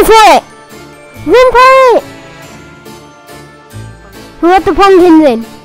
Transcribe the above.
for it! Run for it! We let the pumpkins in.